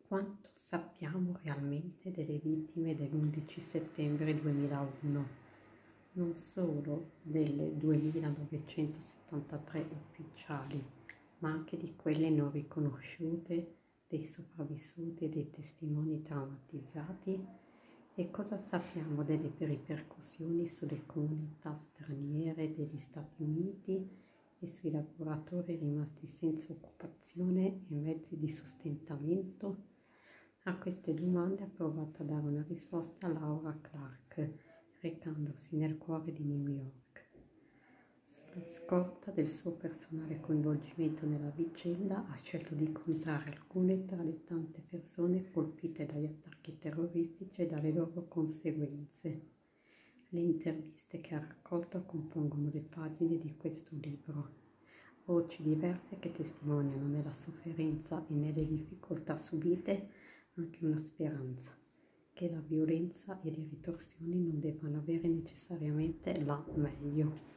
Quanto sappiamo realmente delle vittime dell'11 settembre 2001? Non solo delle 2973 ufficiali, ma anche di quelle non riconosciute, dei sopravvissuti e dei testimoni traumatizzati? E cosa sappiamo delle ripercussioni sulle comunità straniere degli Stati Uniti e sui lavoratori rimasti senza occupazione e mezzi di sostentamento? A queste domande ha provato a dare una risposta Laura Clark, recandosi nel cuore di New York. Sulla scorta del suo personale coinvolgimento nella vicenda, ha scelto di incontrare alcune tra le tante persone colpite dagli attacchi terroristici e dalle loro conseguenze. Le interviste che ha raccolto compongono le pagine di questo libro. Voci diverse che testimoniano nella sofferenza e nelle difficoltà subite anche una speranza, che la violenza e le ritorsioni non debbano avere necessariamente la meglio.